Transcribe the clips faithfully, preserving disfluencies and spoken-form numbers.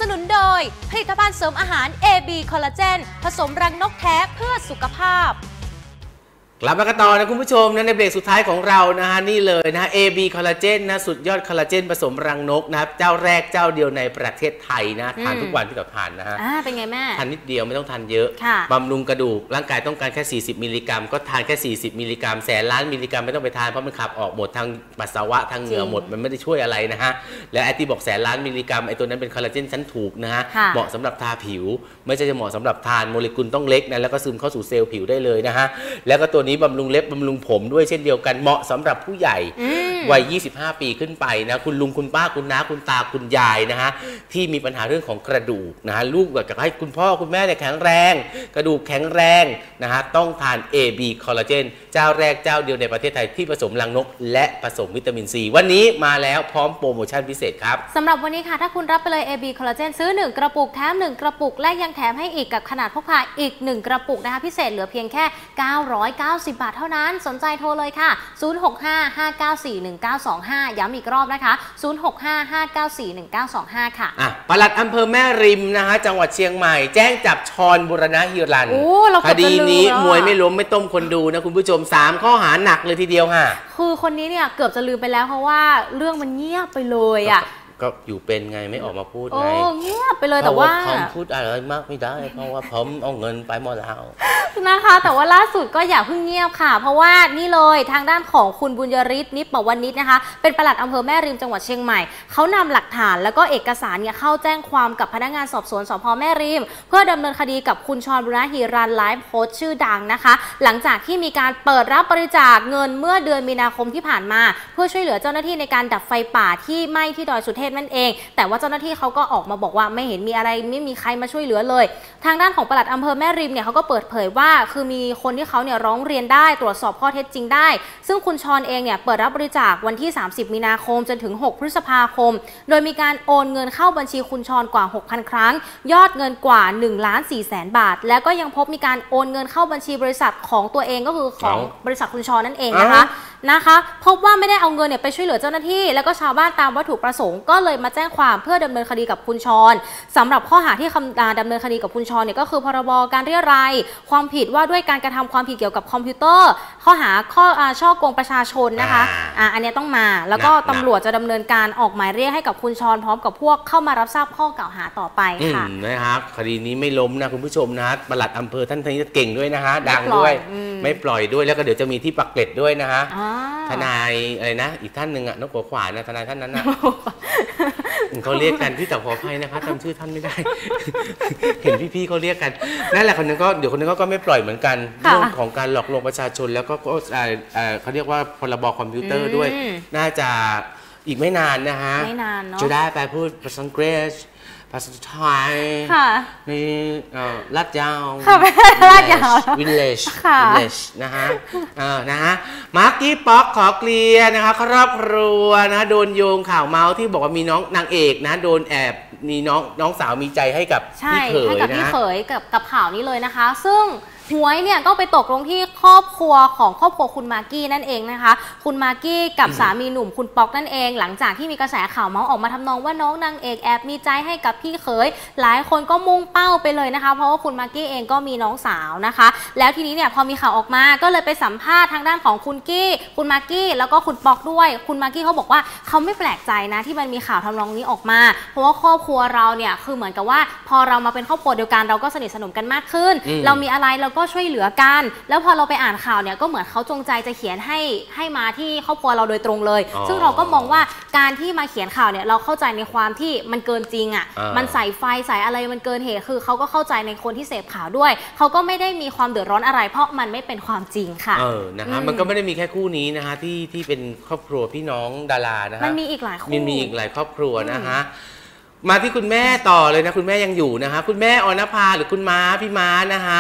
นุนโดยผลิตภัณฑ์เสริมอาหาร เอ บี คอลลาเจนผสมรังนกแท้เพื่อสุขภาพกลับมากันต่อนะคุณผู้ชมนะในเบรกสุดท้ายของเรานะฮะนี่เลยนะ เอ บี คอลลาเจนนะสุดยอดคอลลาเจนผสมรังนกนะครับเจ้าแรกเจ้าเดียวในประเทศไทยนะทานทุกวันพี่ต่อทานนะฮะอ่าเป็นไงแม่ทานนิดเดียวไม่ต้องทานเยอะบำรุงกระดูกร่างกายต้องการแค่สี่สิบมิลลิกรัมก็ทานแค่สี่สิบมิลลิกรัมแสนล้านมิลลิกรัมไม่ต้องไปทานเพราะมันขับออกหมดทางปัสสาวะทางเหงื่อหมดมันไม่ได้ช่วยอะไรนะฮะแล้วไอ้ที่บอกแสนล้านมิลลิกรัมไอ้ตัวนั้นเป็นคอลลาเจนชั้นถูกนะฮะเหมาะสำหรับทาผิวไม่ใช่จะเหมาะสำหรับทานโมเลกุลต้องเล็กนะแล้วก็ซึมเข้าสู่เซลล์ผิวได้เลยนะฮะแล้วก็ตัวนี้บำรุงเล็บบำรุงผมด้วยเช่นเดียวกันเหมาะสำหรับผู้ใหญ่วัยยี่สิบห้าปีขึ้นไปนะคุณลุงคุณป้าคุณน้าคุณตาคุณยายนะฮะที่มีปัญหาเรื่องของกระดูกนะฮะลูกอยากจะให้คุณพ่อคุณแม่เนี่ยแข็งแรงกระดูกแข็งแรงนะฮะต้องทาน เอ บี คอลลาเจนเจ้าแรกเจ้าเดียวในประเทศไทยที่ผสมรังนกและผสมวิตามินซีวันนี้มาแล้วพร้อมโปรโมชั่นพิเศษครับสำหรับวันนี้ค่ะถ้าคุณรับไปเลย เอ บี คอลลาเจนซื้อหนึ่งกระปุกแถมหนึ่งกระปุกและยังแถมให้อีกกับขนาดพกพาอีกหนึ่งกระปุกนะคะพิเศษเหลือเพียงแค่เก้าร้อยเก้าสิบบาทเท่านั้นสนใจโทรเลยค่ะศูนย์ หก ห้า ห้า เก้า สี่ หนึ่ง เก้า สอง ห้าย้ำอีกรอบนะคะศูนย์ หก ห้า ห้า เก้า สี่ หนึ่ง เก้า สอง ห้าค่ะอ่ะปลัดอำเภอแม่ริมนะฮะจังหวัดเชียงใหม่แจ้งจับชรบุรณะฮิรันคดีนี้มวยไม่ล้มไม่ต้มคนดูนะคุณผู้ชมสามข้อหาหนักเลยทีเดียวค่ะคือคนนี้เนี่ยเกือบจะลืมไปแล้วเพราะว่าเรื่องมันเงียบไปเลยอ่ะก็อยู่เป็นไงไม่ออกมาพูดไงเงียบไปเลยแต่ว่าผมพูดอะไรมากไม่ได้เพราะว่าผมเอาเงินไปหมดแล้วนะคะแต่ว่าล่าสุดก็อย่าเพิ่งเงียบค่ะเพราะว่านี่เลยทางด้านของคุณบุญยริศนิปปวณิชนะคะเป็นปลัดอำเภอแม่ริมจังหวัดเชียงใหม่เขานำหลักฐานแล้วก็เอกสารเนี่ยเข้าแจ้งความกับพนักงานสอบสวนสภ.แม่ริมเพื่อดำเนินคดีกับคุณชรบุรณะฮิรันไลฟ์โค้ชชื่อดังนะคะหลังจากที่มีการเปิดรับบริจาคเงินเมื่อเดือนมีนาคมที่ผ่านมาเพื่อช่วยเหลือเจ้าหน้าที่ในการดับไฟป่าที่ไหม้ที่ดอยสุเทพนั่นเองแต่ว่าเจ้าหน้าที่เขาก็ออกมาบอกว่าไม่เห็นมีอะไรไม่มีใครมาช่วยเหลือเลยทางด้านของปลัดอำเภอแม่ริมเนี่ยเขาก็เปิดเผยว่าคือมีคนที่เขาเนี่ยร้องเรียนได้ตรวจสอบข้อเท็จจริงได้ซึ่งคุณชรเองเนี่ยเปิดรับบริจาควันที่สามสิบมีนาคมจนถึงหกพฤษภาคมโดยมีการโอนเงินเข้าบัญชีคุณชรกว่า หกพัน ครั้งยอดเงินกว่าหนึ่งล้านสี่แสนบาทแล้วก็ยังพบมีการโอนเงินเข้าบัญชีบริษัทของตัวเองก็คือของบริษัทคุณชรนั่นเองนะคะนะคะพบว่าไม่ได้เอาเงินเนี่ยไปช่วยเหลือเจ้าหน้าที่แล้วก็ชาวบ้านตามวัตถุประสงค์ก็เลยมาแจ้งความเพื่อดำเนินคดีกับคุณชรสำหรับข้อหาที่ดำเนินคดีกับคุณชรเนี่ยก็คือพรบการเรียรัยความผิดว่าด้วยการกระทำความผิดเกี่ยวกับคอมพิวเตอร์ข้อหาข้อช่อโกงประชาชนนะคะอ่าอันนี้ต้องมาแล้วก็ตำรวจจะดำเนินการออกหมายเรียกให้กับคุณชรพร้อมกับพวกเข้ามารับทราบข้อกล่าวหาต่อไปค่ะนะครับคดีนี้ไม่ล้มนะคุณผู้ชมนะปลัดอำเภอท่านนี้เก่งด้วยนะฮะดังด้วยไม่ปล่อยด้วยแล้วก็เดี๋ยวจะมีที่ปักเกร็ดด้วยนะฮะทนายอะไรนะอีกท่านหนึ่งอ่ะนกหัวขวานนะทนายท่านนั้นนะเขาเรียกกันพี่แต่ขออภัยนะคะจำชื่อท่านไม่ได้เห็นพี่ๆเขาเรียกกันนั่นแหละคนนึงก็เดี๋ยวคนนึงก็ไม่ปล่อยเหมือนกันเรื่องของการหลอกลวงประชาชนแล้วก็เขาเรียกว่าพรบคอมพิวเตอร์ด้วยน่าจะอีกไม่นานนะฮะจะได้ไปพูดภาษาอังกฤษภาษาไทยในลาดยาวลาดยาววิลเลจวิลเลจนะฮะนะฮะมาร์กี้ป๊อกขอเคลียร์นะคะครอบครัวนะโดนโยงข่าวเมาส์ที่บอกว่ามีน้องนางเอกนะโดนแอบมีน้องน้องสาวมีใจให้กับพี่เขยนะให้กับพี่เขยกับกับข่าวนี้เลยนะคะซึ่งหวยเนี่ยก็ไปตกลงที่ครอบครัวของครอบครัวคุณมากกี้นั่นเองนะคะคุณมากกี้กับสามีหนุ่มคุณป๊อกนั่นเองหลังจากที่มีกระแสข่าวเมาส์ออกมาทำนองว่าน้องนางเอกแอบมีใจให้กับพี่เขยหลายคนก็มุ่งเป้าไปเลยนะคะเพราะว่าคุณมากกี้เองก็มีน้องสาวนะคะแล้วทีนี้เนี่ยพอมีข่าวออกมาก็เลยไปสัมภาษณ์ทางด้านของคุณกี้คุณมากกี้แล้วก็คุณป๊อกด้วยคุณมากกี้เขาบอกว่าเขาไม่แปลกใจนะที่มันมีข่าวทำนองนี้ออกมาเพราะว่าครอบครัวเราเนี่ยคือเหมือนกับว่าพอเรามาเป็นครอบครัวเดียวกันเราก็สนิทสนมกันมากขึ้นเรามีอะไรเราก็ช่วยเหลือกันแล้วพอเราไปอ่านข่าวเนี่ยก็เหมือนเขาจงใจจะเขียนให้ให้มาที่ครอบครัวเราโดยตรงเลยซึ่งเราก็มองว่าการที่มาเขียนข่าวเนี่ยเราเข้าใจในความที่มันเกินจริงอ่ะมันใส่ไฟใส่อะไรมันเกินเหตุคือเขาก็เข้าใจในคนที่เสพข่าวด้วยเขาก็ไม่ได้มีความเดือดร้อนอะไรเพราะมันไม่เป็นความจริงค่ะเออนะฮะมันก็ไม่ได้มีแค่คู่นี้นะฮะที่ที่เป็นครอบครัวพี่น้องดารานะฮะมันมีอีกหลายคู่มันมีอีกหลายครอบครัวนะฮะมาที่คุณแม่ต่อเลยนะคุณแม่ยังอยู่นะฮะคุณแม่อรณภาหรือคุณม้าพี่ม้านะฮะ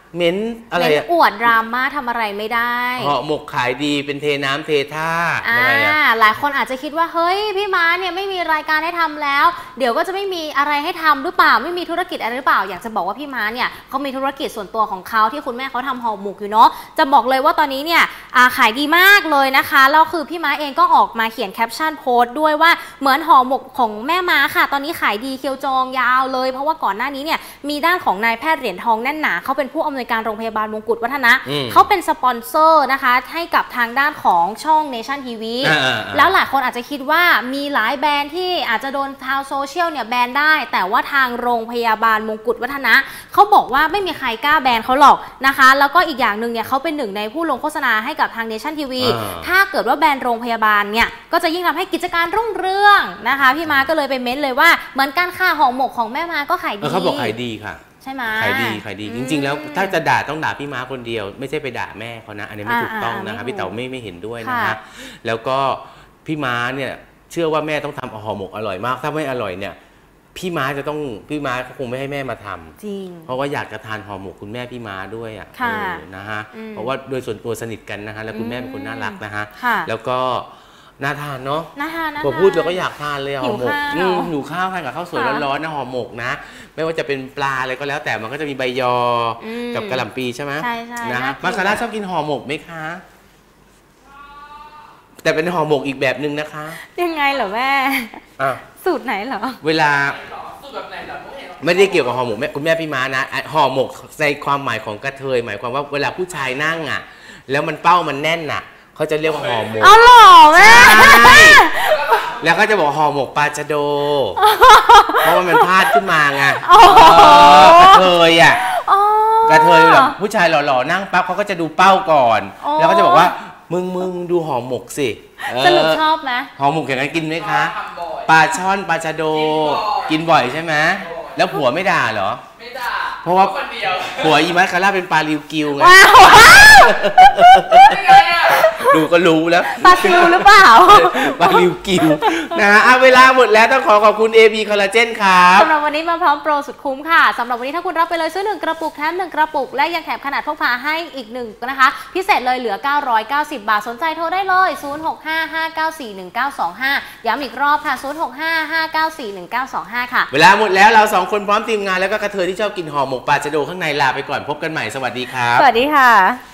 เหม็นอะไรอะอวดดราม่าทำอะไรไม่ได้ห่อหมกขายดีเป็นเทน้ำเทท่าอะไรอะหลายคนอาจจะคิดว่าเฮ้ยพี่ม้าเนี่ยไม่มีรายการให้ทำแล้วเดี๋ยวก็จะไม่มีอะไรให้ทำหรือเปล่าไม่มีธุรกิจอะไรหรือเปล่าอยากจะบอกว่าพี่ม้าเนี่ยเขามีธุรกิจส่วนตัวของเขาที่คุณแม่เขาทำห่อหมกอยู่เนาะจะบอกเลยว่าตอนนี้เนี่ยขายดีมากเลยนะคะแล้วคือพี่ม้าเองก็ออกมาเขียนแคปชั่นโพสต์ด้วยว่าเหมือนห่อหมกของแม่ม้าค่ะตอนนี้ขายดีเคียวจองยาวเลยเพราะว่าก่อนหน้านี้เนี่ยมีด้านของนายแพทย์เหรียญทองแน่นหนาเขาเป็นผู้อำนวยการโรงพยาบาลมงกุฎวัฒนะเขาเป็นสปอนเซอร์นะคะให้กับทางด้านของช่อง Nation ที วี แล้วหลายคนอาจจะคิดว่ามีหลายแบรนด์ที่อาจจะโดนชาวโซเชียลเนี่ยแบนได้แต่ว่าทางโรงพยาบาลมงกุฎวัฒนะเขาบอกว่าไม่มีใครกล้าแบนเขาหรอกนะคะแล้วก็อีกอย่างหนึ่งเนี่ยเขาเป็นหนึ่งในผู้ลงโฆษณาให้กับทาง Nation ที วี ถ้าเกิดว่าแบนโรงพยาบาลเนี่ยก็จะยิ่งทำให้กิจการรุ่งเรืองนะคะพี่ม้าก็เลยไปเม้นเลยว่าเหมือนกันค่ะห่อหมกของแม่ม้าก็ขายดีเขาบอกขายดีค่ะใช่ไหมขายดีขายดีจริงๆแล้วถ้าจะด่าต้องด่าพี่ม้าคนเดียวไม่ใช่ไปด่าแม่เขานะอันนี้ไม่ถูกต้องนะคะพี่เต๋าไม่ไม่เห็นด้วยนะคะแล้วก็พี่ม้าเนี่ยเชื่อว่าแม่ต้องทำห่อหมกอร่อยมากถ้าไม่อร่อยเนี่ยพี่ม้าจะต้องพี่ม้าคงไม่ให้แม่มาทำจริงเพราะว่าอยากจะทานห่อหมกคุณแม่พี่ม้าด้วยอ่ะนะฮะเพราะว่าโดยส่วนตัวสนิทกันนะคะแล้วคุณแม่เป็นคนน่ารักนะฮะแล้วก็น่าทานเนาะน่าทานนะพอพูดเราก็อยากทานเลยห่อหมกหนูข้าวทานกับข้าวสวยร้อนๆนะห่อหมกนะไม่ว่าจะเป็นปลาอะไรก็แล้วแต่มันก็จะมีใบยอกับกระหล่ำปีใช่ไหมใช่ใช่นะมาคาร่าชอบกินห่อหมกไหมคะแต่เป็นห่อหมกอีกแบบหนึ่งนะคะยังไงเหรอแม่สูตรไหนเหรอเวลาไม่ได้เกี่ยวกับห่อหมกแม่คุณแม่พี่ม้านะห่อหมกในความหมายของกระเทยหมายความว่าเวลาผู้ชายนั่งอ่ะแล้วมันเป้ามันแน่นอ่ะเขาจะเรียกว่าห่อหมกอ๋อหรอแม่แล้วก็จะบอกห่อหมกปลาชะโดเพราะว่ามันพลาดขึ้นมาไงกระเทยอ่ะกระเทยแบบผู้ชายหล่อๆนั่งปั๊บเขาก็จะดูเป้าก่อนแล้วก็จะบอกว่ามึงมึงดูห่อหมกสิสรุปชอบไหมห่อหมกอย่างนั้นกินไหมคะปลาช่อนปลาชะโดกินบ่อยใช่ไหมแล้วผัวไม่ด่าเหรอไม่ด่าเพราะว่าผัวอีมัสคาร่าเป็นปลาริวกิวไงดูก็รู้แล้วปลาซิวหรือเปล่าปลาริวกิวนะฮะเวลาหมดแล้วต้องขอขอบคุณ เอ บี คอลลาเจนครับสำหรับวันนี้มาพร้อมโปรสุดคุ้มค่ะสำหรับวันนี้ถ้าคุณรับไปเลยซื้อหนึ่งกระปุกแถมหนึ่งกระปุกและยังแถมขนาดพกพาให้อีกหนึ่งนะคะพิเศษเลยเหลือเก้าร้อยเก้าสิบบาทสนใจโทรได้เลยศูนย์ หก ห้า ห้า เก้า สี่ หนึ่ง เก้า สอง ห้าย้ำอีกรอบค่ะศูนย์ หก ห้า ห้า เก้า สี่ หนึ่ง เก้า สอง ห้าค่ะเวลาหมดแล้วเราสองคนพร้อมทีมงานแล้วก็กระเทยที่ชอบกินห่อหมกปลาชะโดข้างในลาไปก่อนพบกันใหม่สวัสดีครับสวัสดีค่ะ